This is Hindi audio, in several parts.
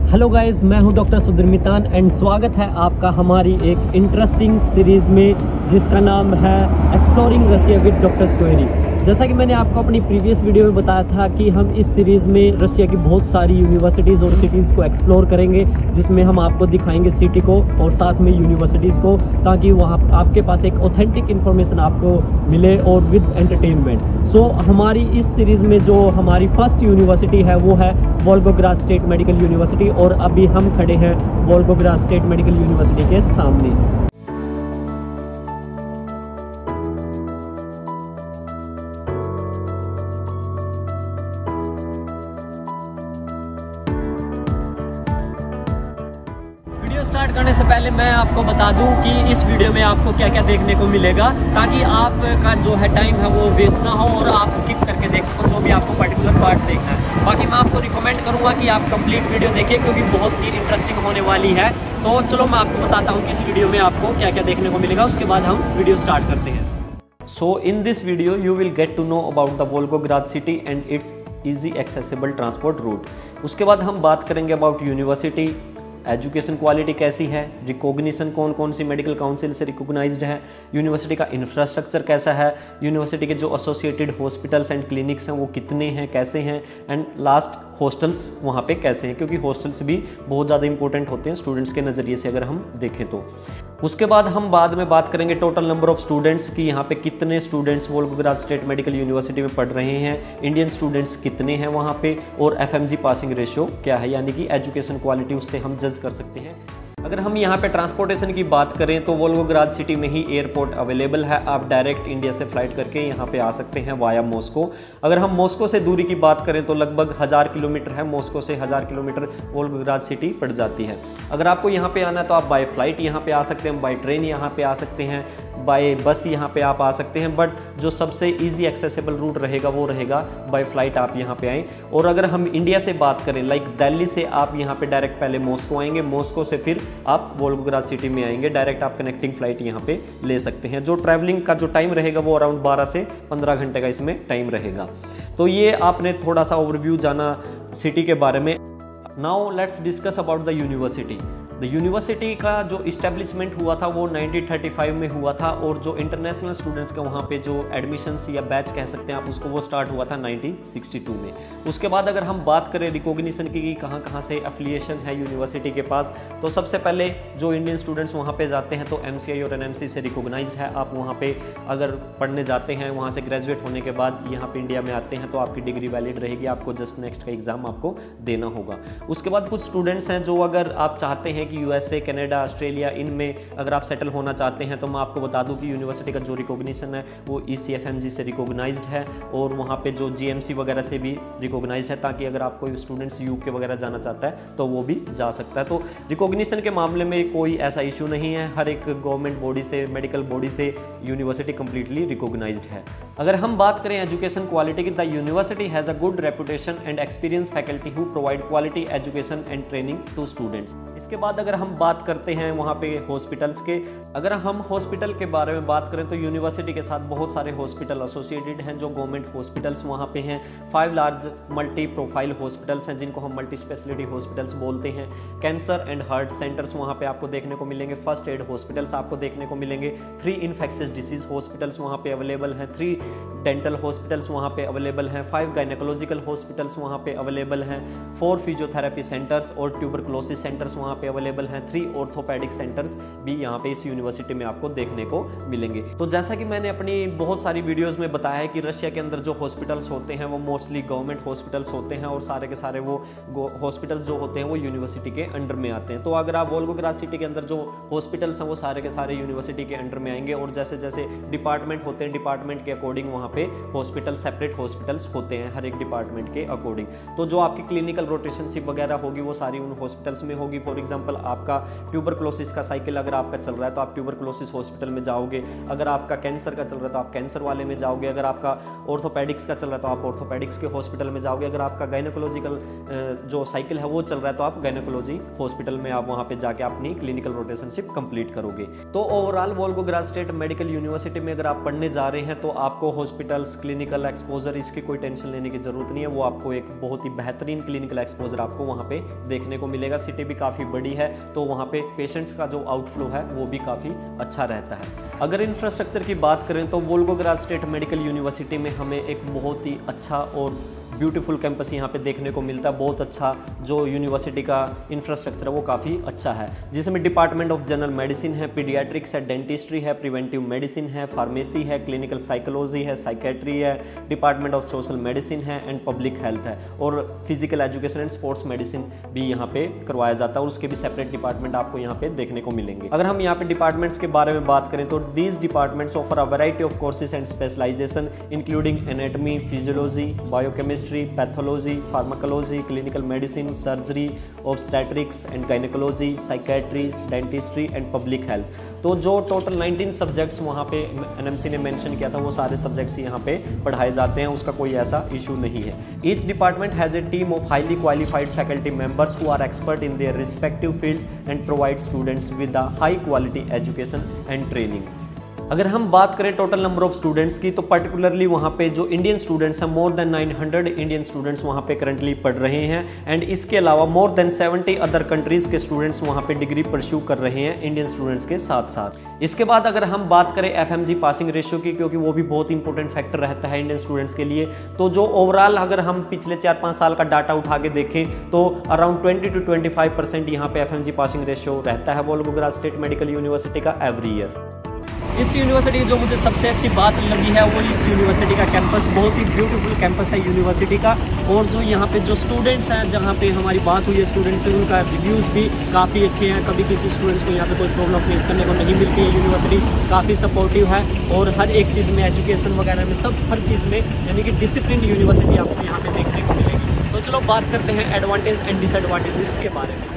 हेलो गाइस, मैं हूं डॉक्टर सुधीर मितान एंड स्वागत है आपका हमारी एक इंटरेस्टिंग सीरीज़ में जिसका नाम है एक्सप्लोरिंग रशिया विद डॉक्टर स्क्वेरी। जैसा कि मैंने आपको अपनी प्रीवियस वीडियो में बताया था कि हम इस सीरीज़ में रशिया की बहुत सारी यूनिवर्सिटीज़ और सिटीज़ को एक्सप्लोर करेंगे, जिसमें हम आपको दिखाएंगे सिटी को और साथ में यूनिवर्सिटीज़ को, ताकि वहाँ आपके पास एक ऑथेंटिक इन्फॉर्मेशन आपको मिले और विद एंटरटेनमेंट। सो हमारी इस सीरीज़ में जो हमारी फर्स्ट यूनिवर्सिटी है वो है वोल्गोग्राद स्टेट मेडिकल यूनिवर्सिटी, और अभी हम खड़े हैं वोल्गोग्राद स्टेट मेडिकल यूनिवर्सिटी के सामने। वीडियो स्टार्ट करने से पहले मैं आपको बता दूं कि इस वीडियो में आपको क्या क्या देखने को मिलेगा, ताकि आपका जो है टाइम है वो वेस्ट ना हो और आप स्किप करके देख सको जो भी आपको पर्टिकुलर पार्ट देखना है। बाकी मैं आपको रिकमेंड करूंगा कि आप कंप्लीट वीडियो देखिए, क्योंकि बहुत ही इंटरेस्टिंग होने वाली है। तो चलो मैं आपको बताता हूँ कि इस वीडियो में आपको क्या क्या देखने को मिलेगा, उसके बाद हम वीडियो स्टार्ट करते हैं। So in this video you will get to know about the Volgograd city and its easy accessible transport route। उसके बाद हम बात करेंगे about यूनिवर्सिटी, एजुकेशन क्वालिटी कैसी है, रिकॉग्निशन कौन कौन सी मेडिकल काउंसिल से रिकॉग्नाइज्ड है, यूनिवर्सिटी का इंफ्रास्ट्रक्चर कैसा है, यूनिवर्सिटी के जो एसोसिएटेड हॉस्पिटल्स एंड क्लिनिक्स हैं वो कितने हैं, कैसे हैं, एंड लास्ट हॉस्टल्स वहाँ पे कैसे हैं, क्योंकि हॉस्टल्स भी बहुत ज़्यादा इंपॉर्टेंट होते हैं स्टूडेंट्स के नज़रिए से अगर हम देखें तो। उसके बाद हम बाद में बात करेंगे टोटल नंबर ऑफ स्टूडेंट्स की, यहाँ पे कितने students Volgograd state medical university में पढ़ रहे हैं, इंडियन स्टूडेंट्स कितने हैं वहाँ पे, और FMG पासिंग रेशियो क्या है, यानी कि एजुकेशन क्वालिटी उससे हम जज कर सकते हैं। अगर हम यहाँ पे ट्रांसपोर्टेशन की बात करें तो वोल्गोग्राद सिटी में ही एयरपोर्ट अवेलेबल है, आप डायरेक्ट इंडिया से फ्लाइट करके यहाँ पे आ सकते हैं वाया मॉस्को। अगर हम मॉस्को से दूरी की बात करें तो लगभग 1000 किलोमीटर है, मॉस्को से 1000 किलोमीटर वोल्गोग्राद सिटी पड़ जाती है। अगर आपको यहाँ पे आना है तो आप बाय फ्लाइट यहाँ पे आ सकते हैं, बाय ट्रेन यहाँ पे आ सकते हैं, बाय बस यहाँ पे आप आ सकते हैं, बट जो सबसे ईजी एक्सेसिबल रूट रहेगा वो रहेगा बाय फ्लाइट आप यहाँ पे आएँ। और अगर हम इंडिया से बात करें, लाइक दिल्ली से आप यहाँ पे डायरेक्ट पहले मॉस्को आएंगे, मॉस्को से फिर आप वोल्गोग्राद सिटी में आएंगे, डायरेक्ट आप कनेक्टिंग फ्लाइट यहाँ पे ले सकते हैं। जो ट्रैवलिंग का जो टाइम रहेगा वो अराउंड 12 से 15 घंटे का इसमें टाइम रहेगा। तो ये आपने थोड़ा सा ओवरव्यू जाना सिटी के बारे में। Now let's discuss about the university. The university का जो इस्टेब्लिशमेंट हुआ था वो 1935 में हुआ था, और जो इंटरनेशनल स्टूडेंट्स का वहाँ पे जो एडमिशन्स या बैच कह सकते हैं आप उसको, वो स्टार्ट हुआ था 1962 में। उसके बाद अगर हम बात करें रिकॉग्निशन की कहाँ कहाँ से एफिलिएशन है यूनिवर्सिटी के पास, तो सबसे पहले जो इंडियन स्टूडेंट्स वहाँ पे जाते हैं तो MCI और NMC से रिकॉग्नाइज्ड है। आप वहाँ पे अगर पढ़ने जाते हैं, वहाँ से ग्रेजुएट होने के बाद यहाँ पे इंडिया में आते हैं तो आपकी डिग्री वैलिड रहेगी, आपको जस्ट नेक्स्ट का एग्जाम आपको देना होगा। उसके बाद कुछ स्टूडेंट्स हैं जो अगर आप चाहते हैं कि USA, कनाडा, ऑस्ट्रेलिया, इनमें अगर आप सेटल होना चाहते हैं तो मैं आपको बता दूं कि यूनिवर्सिटी का जो रिकॉग्निशन है वो ECFMG से रिकॉग्नाइज्ड है, और वहाँ पे जो GMC वगैरह से भी रिकॉग्नाइज्ड है, ताकि अगर आप कोई स्टूडेंट्स UK वगैरह जाना चाहता है तो वो भी जा सकता है। तो रिकॉग्निशन के मामले में कोई ऐसा इशू नहीं है, हर एक गवर्नमेंट बॉडी से, मेडिकल बॉडी से यूनिवर्सिटी कंप्लीटली रिकॉग्नाइज्ड है। अगर हम बात करें एजुकेशन क्वालिटी की, the university has a good reputation and experience faculty who provide quality education and training to students. इसके बाद अगर हम बात करते हैं वहाँ पे हॉस्पिटल्स के, अगर हम हॉस्पिटल के बारे में बात करें तो यूनिवर्सिटी के साथ बहुत सारे हॉस्पिटल एसोसिएटेड हैं, जो गवर्नमेंट हॉस्पिटल्स वहाँ पे हैं। 5 लार्ज मल्टी प्रोफाइल हॉस्पिटल्स हैं जिनको हम मल्टी स्पेशलिटी हॉस्पिटल्स बोलते हैं। कैंसर एंड हार्ट सेंटर्स वहाँ पे आपको देखने को मिलेंगे, फर्स्ट एड हॉस्पिटल्स आपको देखने को मिलेंगे, 3 इन्फेक्शियस डिसीज हॉस्पिटल्स वहाँ पे अवेलेबल हैं, 3 डेंटल हॉस्पिटल्स वहाँ पे अवेलेबल हैं, 5 गायनेकोलॉजिकल हॉस्पिटल्स वहाँ पे अवेलेबल हैं, 4 फिजियोथेरेपी सेंटर्स और ट्यूबरक्लोसिस सेंटर्स वहाँ पे अवेलेबल हैं, 3 ऑर्थोपेडिक सेंटर्स भी यहाँ पे इस यूनिवर्सिटी में आपको देखने को मिलेंगे। तो जैसा कि मैंने अपनी बहुत सारी वीडियोस में बताया है कि रशिया के अंदर जो हॉस्पिटल्स होते हैं वो मोस्टली गवर्नमेंट हॉस्पिटल्स होते हैं, और सारे के सारे वो हॉस्पिटल्स जो होते हैं वो यूनिवर्सिटी के अंडर में आते हैं। तो अगर आप वोल्गोग्राद सिटी के अंदर जो हॉस्पिटल्स हैं वो सारे के सारे यूनिवर्सिटी के अंडर में आएंगे, और जैसे जैसे डिपार्टमेंट होते हैं, डिपार्टमेंट के अकॉर्डिंग वहाँ पे हॉस्पिटल, सेपरेट हॉस्पिटल्स होते हैं हर एक डिपार्टमेंट के अकॉर्डिंग। तो जो आपकी क्लिनिकल रोटेशनशिप वगैरह होगी वो सारी उन हॉस्पिटल्स में होगी। फॉर एग्जाम्पल आपका ट्यूबरक्लोसिस का साइकिल अगर आपका चल रहा है तो आप ट्यूबरक्लोसिस हॉस्पिटल में जाओगे, अगर आपका कैंसर का चल रहा है तो आप कैंसर वाले में जाओगे, अगर आपका ऑर्थोपेडिक्स का चल रहा है तो आप ऑर्थोपेडिक्स के हॉस्पिटल में जाओगे, अगर आपका गायनेकोलॉजिकल जो साइकिल है वो चल रहा है तो आप गायनेकोलॉजी हॉस्पिटल में आप वहाँ पे जाके अपनी क्लिनिकल रोटेशनशिप कंप्लीट करोगे। तो overall Volgograd state medical university में अगर आप पढ़ने जा रहे हैं तो आपको हॉस्पिटल्स, क्लिनिकल एक्सपोजर, इसकी कोई टेंशन लेने की जरूरत नहीं है। वो आपको एक बहुत ही बेहतरीन क्लिनिकल एक्सपोजर आपको वहाँ पे देखने को मिलेगा। सिटी भी काफ़ी बड़ी है तो वहाँ पे पेशेंट्स का जो आउटफ्लो है वो भी काफ़ी अच्छा रहता है। अगर इंफ्रास्ट्रक्चर की बात करें तो वोल्गोग्राड स्टेट मेडिकल यूनिवर्सिटी में हमें एक बहुत ही अच्छा और ब्यूटीफुल कैंपस यहाँ पे देखने को मिलता है। बहुत अच्छा जो यूनिवर्सिटी का इंफ्रास्ट्रक्चर है वो काफ़ी अच्छा है, जिसमें डिपार्टमेंट ऑफ जनरल मेडिसिन है, पीडियाट्रिक्स है, डेंटिस्ट्री है, प्रिवेंटिव मेडिसिन है, फार्मेसी है, क्लिनिकल साइकोलॉजी है, साइकेट्री है, डिपार्टमेंट ऑफ सोशल मेडिसिन है एंड पब्लिक हेल्थ है, और physical education and sports medicine भी यहाँ पे करवाया जाता है और उसके भी सेपरेट डिपार्टमेंट आपको यहाँ पे देखने को मिलेंगे। अगर हम यहाँ पे डिपार्टमेंट्स के बारे में बात करें तो these departments offer a variety of courses and specialisation including anatomy, physiology, biochemistry, pathology, pharmacology, clinical medicine, surgery, obstetrics and gynaecology, psychiatry, dentistry and public health. तो जो टोटल 19 सब्जेक्ट्स वहाँ पे एनएमसी ने मेंशन किया था वो सारे सब्जेक्ट्स यहाँ पे पढ़ाए जाते हैं, उसका कोई ऐसा इशू नहीं है। Each department has a team of highly qualified faculty members who are expert in their respective fields and provide students with a high quality education and training. अगर हम बात करें टोटल नंबर ऑफ स्टूडेंट्स की तो पर्टिकुलरली वहाँ पे जो इंडियन स्टूडेंट्स हैं, मोर देन 900 इंडियन स्टूडेंट्स वहाँ पे करंटली पढ़ रहे हैं एंड इसके अलावा मोर देन 70 अदर कंट्रीज़ के स्टूडेंट्स वहाँ पे डिग्री परस्यू कर रहे हैं इंडियन स्टूडेंट्स के साथ साथ। इसके बाद अगर हम बात करें FMG पासिंग रेशियो की, क्योंकि वो भी बहुत इंपॉर्टेंट फैक्टर रहता है इंडियन स्टूडेंट्स के लिए, तो जो ओवरऑल अगर हम पिछले 4-5 साल का डाटा उठा के देखें तो अराउंड 20 to 25% यहाँ पे FMG पासिंग रेशियो रहता है वोल्गोग्राड स्टेट मेडिकल यूनिवर्सिटी का एवरी ईयर। इस यूनिवर्सिटी की जो मुझे सबसे अच्छी बात लगी है वो इस यूनिवर्सिटी का कैंपस, बहुत ही ब्यूटीफुल कैंपस है यूनिवर्सिटी का, और जो यहाँ पे जो स्टूडेंट्स हैं, जहाँ पे हमारी बात हुई है स्टूडेंट्स से, उनका रिव्यूज़ भी काफ़ी अच्छे हैं। कभी किसी स्टूडेंट्स को यहाँ पे कोई प्रॉब्लम फेस करने को नहीं मिलती है। यूनिवर्सिटी काफ़ी सपोर्टिव है और हर एक चीज़ में, एजुकेशन वगैरह में, सब हर चीज़ में, यानी कि डिसिप्लिन यूनिवर्सिटी आपको यहाँ पे देखने को मिलेगी। तो चलो बात करते हैं एडवांटेज एंड डिसएडवांटेजेस के बारे में।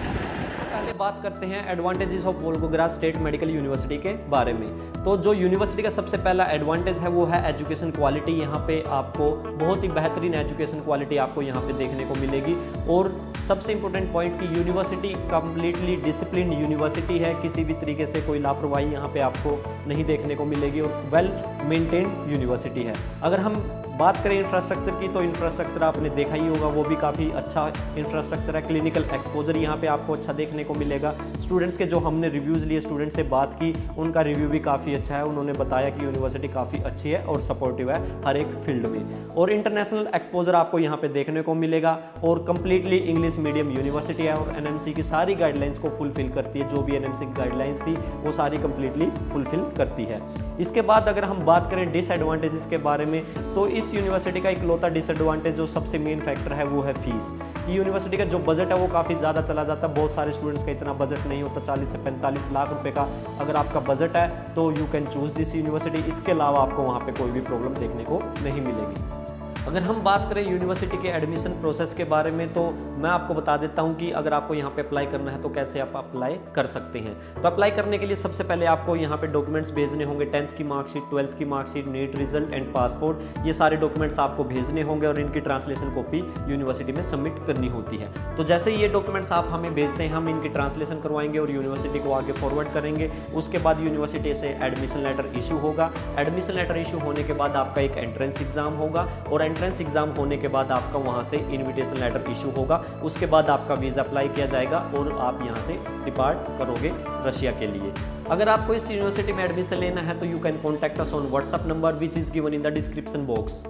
बात करते हैं advantages of Volgograd state medical university के बारे में। तो जो यूनिवर्सिटी का सबसे पहला एडवांटेज है वो है एजुकेशन क्वालिटी। यहाँ पे आपको बहुत ही बेहतरीन एजुकेशन क्वालिटी आपको यहाँ पे देखने को मिलेगी, और सबसे इंपॉर्टेंट पॉइंट कि यूनिवर्सिटी कंप्लीटली डिसिप्लिन यूनिवर्सिटी है। किसी भी तरीके से कोई लापरवाही यहाँ पे आपको नहीं देखने को मिलेगी और वेल मेंटेन्ड यूनिवर्सिटी है। अगर हम बात करें इंफ्रास्ट्रक्चर की तो इंफ्रास्ट्रक्चर आपने देखा ही होगा, वो भी काफ़ी अच्छा इंफ्रास्ट्रक्चर है। क्लिनिकल एक्सपोजर यहाँ पे आपको अच्छा देखने को मिलेगा। स्टूडेंट्स के जो हमने रिव्यूज़ लिए, स्टूडेंट से बात की, उनका रिव्यू भी काफ़ी अच्छा है। उन्होंने बताया कि यूनिवर्सिटी काफ़ी अच्छी है और सपोर्टिव है हर एक फील्ड में। और इंटरनेशनल एक्सपोजर आपको यहाँ पे देखने को मिलेगा, और कंप्लीटली इंग्लिश मीडियम यूनिवर्सिटी है और एनएमसी की सारी गाइडलाइंस को फुलफिल करती है। जो भी एनएमसी की गाइडलाइंस थी वो सारी कंप्लीटली फुलफिल करती है। इसके बाद अगर हम बात करें डिसएडवांटेजेस के बारे में तो इस यूनिवर्सिटी का इकलौता डिसएडवांटेज जो सबसे मेन फैक्टर है वो है फीस। यूनिवर्सिटी का जो बजट है वो काफ़ी ज़्यादा चला जाता है। बहुत सारे स्टूडेंट्स का इतना बजट नहीं होता। 40 से 45 लाख रुपए का अगर आपका बजट है तो you can choose this university. इसके अलावा आपको वहाँ पे कोई भी प्रॉब्लम देखने को नहीं मिलेगी। अगर हम बात करें यूनिवर्सिटी के एडमिशन प्रोसेस के बारे में तो मैं आपको बता देता हूं कि अगर आपको यहां पे अप्लाई करना है तो कैसे आप अप्लाई कर सकते हैं। तो अप्लाई करने के लिए सबसे पहले आपको यहां पे डॉक्यूमेंट्स भेजने होंगे। 10th की मार्कशीट, 12th की marksheet, NEET result and passport, ये सारे डॉक्यूमेंट्स आपको भेजने होंगे और इनकी ट्रांसलेशन कॉपी यूनिवर्सिटी में सबमिट करनी होती है। तो जैसे ये डॉक्यूमेंट्स आप हमें भेजते हैं, हम इनकी ट्रांसलेशन करवाएंगे और यूनिवर्सिटी को आगे फॉरवर्ड करेंगे। उसके बाद यूनिवर्सिटी से एडमिशन लेटर इशू होगा। एडमिशन लेटर इशू होने के बाद आपका एक एंट्रेंस एग्जाम होगा और एंट्रेंस एग्जाम होने के बाद आपका वहां से इनविटेशन लेटर इशू होगा। उसके बाद आपका वीज़ा अप्लाई किया जाएगा और आप यहां से डिपार्ट करोगे रशिया के लिए। अगर आपको इस यूनिवर्सिटी में एडमिशन लेना है तो you can contact us on WhatsApp number which is given in the description box.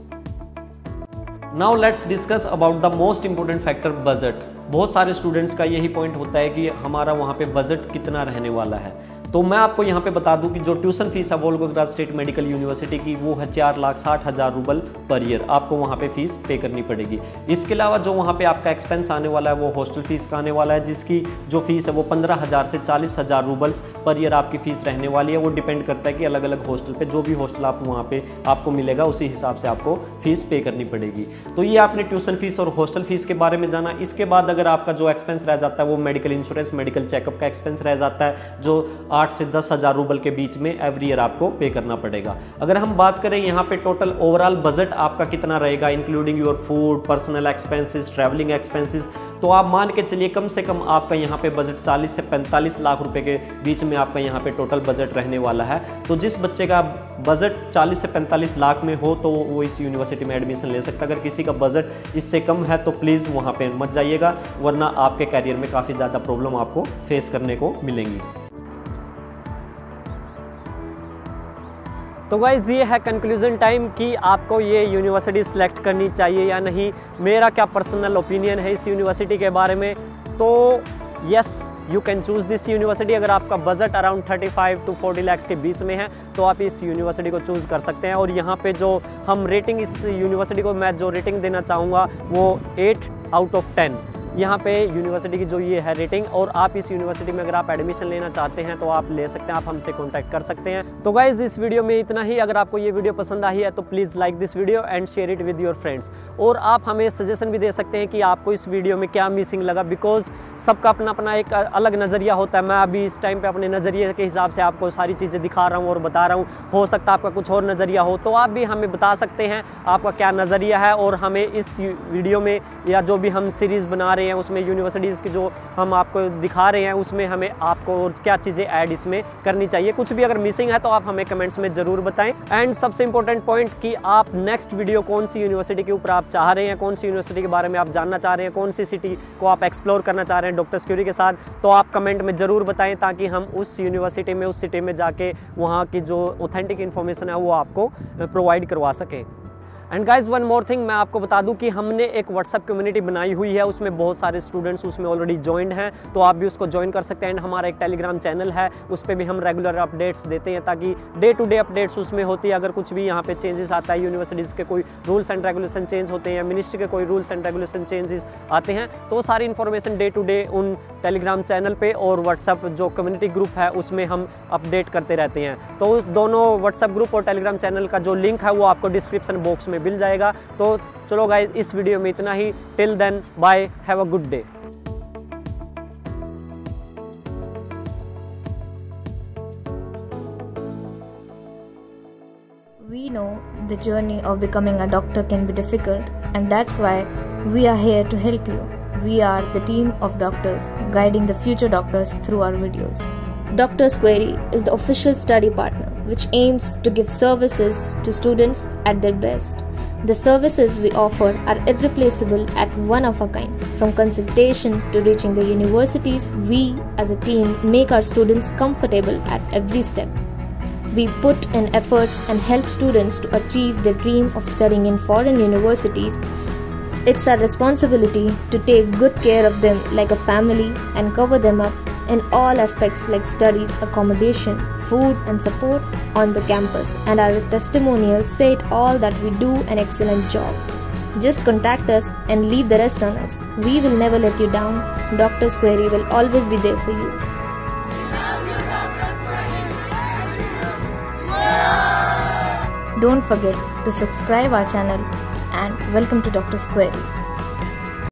Now let's discuss about the most important factor, budget. बहुत सारे स्टूडेंट्स का यही पॉइंट होता है कि हमारा वहाँ पे बजट कितना रहने वाला है। तो मैं आपको यहाँ पे बता दूं कि जो ट्यूशन फीस है वोल्गोग्राद स्टेट मेडिकल यूनिवर्सिटी की वो है 4,60,000 रूबल पर ईयर, आपको वहाँ पे फीस पे करनी पड़ेगी। इसके अलावा जो वहाँ पे आपका एक्सपेंस आने वाला है वो हॉस्टल फीस का आने वाला है, जिसकी जो फीस है वो 15,000 से 40,000 रूबल्स पर ईयर आपकी फ़ीस रहने वाली है। वो डिपेंड करता है कि अलग अलग हॉस्टल पे जो भी हॉस्टल आप वहाँ पे आपको मिलेगा उसी हिसाब से आपको फ़ीस पे करनी पड़ेगी। तो ये आपने ट्यूशन फीस और हॉस्टल फीस के बारे में जाना। इसके बाद अगर आपका जो एक्सपेंस रह जाता है वो मेडिकल इंश्योरेंस, मेडिकल चेकअप का एक्सपेंस रह जाता है, जो 8 से 10,000 रूबल के बीच में एवरी ईयर आपको पे करना पड़ेगा। अगर हम बात करें यहाँ पे टोटल ओवरऑल बजट आपका कितना रहेगा, including your food, personal expenses, travelling expenses, तो आप मान के चलिए कम से कम आपका यहाँ पे बजट 40 से 45 लाख रुपए के बीच में आपका यहाँ पे टोटल बजट रहने वाला है। तो जिस बच्चे का बजट 40 से 45 लाख में हो तो वो इस यूनिवर्सिटी में एडमिशन ले सकता है। अगर किसी का बजट इससे कम है तो प्लीज़ वहाँ पे मत जाइएगा, वरना आपके कैरियर में काफ़ी ज़्यादा प्रॉब्लम आपको फेस करने को मिलेंगी। तो गाइस ये है कंक्लूजन टाइम कि आपको ये यूनिवर्सिटी सिलेक्ट करनी चाहिए या नहीं। मेरा क्या पर्सनल ओपिनियन है इस यूनिवर्सिटी के बारे में, तो yes you can choose this university. अगर आपका बजट अराउंड 35 to 40 लाख के बीच में है तो आप इस यूनिवर्सिटी को चूज़ कर सकते हैं। और यहाँ पे जो हम रेटिंग इस यूनिवर्सिटी को मैं जो रेटिंग देना चाहूँगा वो 8 out of 10 यहाँ पे यूनिवर्सिटी की जो ये है रेटिंग। और आप इस यूनिवर्सिटी में अगर आप एडमिशन लेना चाहते हैं तो आप ले सकते हैं, आप हमसे कांटेक्ट कर सकते हैं। तो गाइज इस वीडियो में इतना ही। अगर आपको ये वीडियो पसंद आई है तो please like this video and share it with your friends. और आप हमें सजेशन भी दे सकते हैं कि आपको इस वीडियो में क्या मिसिंग लगा, बिकॉज सबका अपना अपना एक अलग नज़रिया होता है। मैं अभी इस टाइम पर अपने नज़रिए के हिसाब से आपको सारी चीज़ें दिखा रहा हूँ और बता रहा हूँ, हो सकता है आपका कुछ और नज़रिया हो, तो आप भी हमें बता सकते हैं आपका क्या नज़रिया है। और हमें इस वीडियो में या जो भी हम सीरीज़ बना रहे हैं उसमें यूनिवर्सिटीज़ की जो हम आपको दिखा रहे हैं उसमें हमें आपको और क्या चीज़ें ऐड इसमें करनी चाहिए। कुछ भी अगर मिसिंग है तो आप हमें कमेंट्स में ज़रूर बताएं। एंड सबसे इंपॉर्टेंट पॉइंट कि आप नेक्स्ट वीडियो कौन सी यूनिवर्सिटी के ऊपर आप चाह रहे हैं, कौन सी यूनिवर्सिटी के बारे में आप जानना चाह रहे हैं, कौन सी सिटी को आप एक्सप्लोर करना चाह रहे हैं डॉक्टर स्क्वेरी के साथ, तो आप कमेंट में ज़रूर बताएं ताकि हम उस यूनिवर्सिटी में उस सिटी में जाके वहाँ की जो ऑथेंटिक इन्फॉर्मेशन है वो आपको प्रोवाइड करवा सकें। And guys one more thing, मैं आपको बता दूं कि हमने एक व्हाट्सएप कम्युनिटी बनाई हुई है, उसमें बहुत सारे स्टूडेंट्स उसमें ऑलरेडी ज्वाइंड हैं, तो आप भी उसको ज्वाइन कर सकते हैं। एंड हमारा एक टेलीग्राम चैनल है, उस पर भी हम रेगुलर अपडेट्स देते हैं ताकि डे टू डे अपडेट्स उसमें होती है। अगर कुछ भी यहाँ पे चेंजेस आता है, यूनिवर्सिटीज़ के कोई रूल्स एंड रेगुलेशन चेंज होते हैं, मिनिस्ट्री के कोई रूल्स एंड रेगुलेशन चेंजेस आते हैं, तो सारी इन्फॉर्मेशन डे टू डे उन टेलीग्राम चैनल पे और व्हाट्सएप जो कम्युनिटी ग्रुप है उसमें हम अपडेट करते रहते हैं। तो उस दोनों व्हाट्सएप ग्रुप और टेलीग्राम चैनल का जो लिंक है वो आपको डिस्क्रिप्शन बॉक्स में मिल जाएगा। तो चलो गाइज इस वीडियो में इतना ही। Till then bye, have a good day. We know the journey of becoming a doctor can be difficult, and that's why we are here to help you. We are the team of doctors guiding the future doctors through our videos. Dr. Squarey is the official study partner which aims to give services to students at their best. The services we offer are irreplaceable and one of a kind. From consultation to reaching the universities, we as a team make our students comfortable at every step. We put in efforts and help students to achieve their dream of studying in foreign universities. It's our responsibility to take good care of them like a family and cover them up in all aspects like studies, accommodation, food and support on the campus, and our testimonials say it all that we do an excellent job. Just contact us and leave the rest on us. We will never let you down. Dr. Squarey will always be there for you. Don't forget to subscribe our channel and welcome to Dr. Squarey.